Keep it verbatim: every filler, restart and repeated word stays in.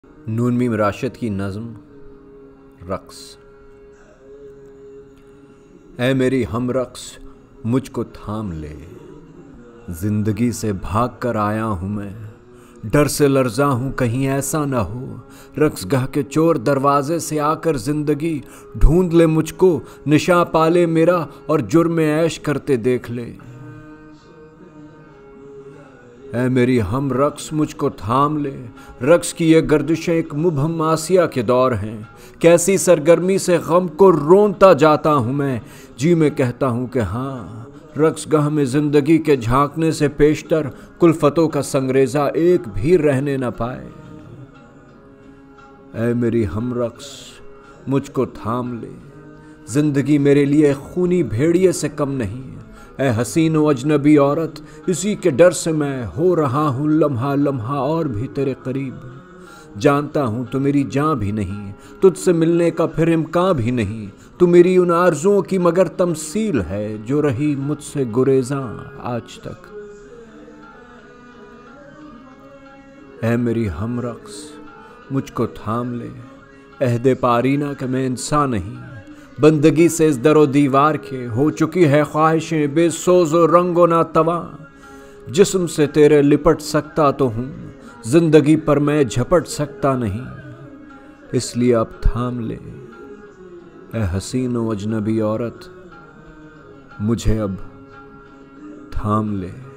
नून meme Rashid की नज़्म रक्स। ऐ मेरी हम रक्स मुझको थाम ले, जिंदगी से भाग कर आया हूँ मैं, डर से लर्जा हूँ कहीं ऐसा न हो रक्स गाह के चोर दरवाजे से आकर जिंदगी ढूंढ ले मुझको, निशा पाले मेरा और जुर्म ऐश करते देख ले। ऐ मेरी हम रक्स मुझको थाम ले, रक्स की ये गर्दिशें एक मुबहम आसिया के दौर हैं, कैसी सरगर्मी से गम को रोनता जाता हूँ मैं, जी में कहता हूँ कि हाँ रक्स गाह में जिंदगी के झांकने से पेशतर कुल्फतों का संगरेजा एक भी रहने न पाए। ऐ मेरी हम रक्स मुझको थाम ले, जिंदगी मेरे लिए खूनी भेड़िए से कम नहीं। ऐ हसीन व अजनबी औरत, इसी के डर से मैं हो रहा हूँ लम्हा लम्हा और भी तेरे करीब। जानता हूँ तू मेरी जान भी नहीं, तुझसे मिलने का फिर इम्कान भी नहीं, तू मेरी उन आरज़ुओं की मगर तमसील है जो रही मुझसे गुरेज़ां आज तक। ऐ मेरी हम रक्स मुझको थाम ले, अहदे पारीना कि मैं इंसान नहीं, बंदगी से इस दरो दीवार के हो चुकी है ख्वाहिशें बेसोज़ो रंगो ना तवा। जिस्म से तेरे लिपट सकता तो हूँ, जिंदगी पर मैं झपट सकता नहीं, इसलिए अब थाम ले ऐ हसीन व अजनबी औरत, मुझे अब थाम ले।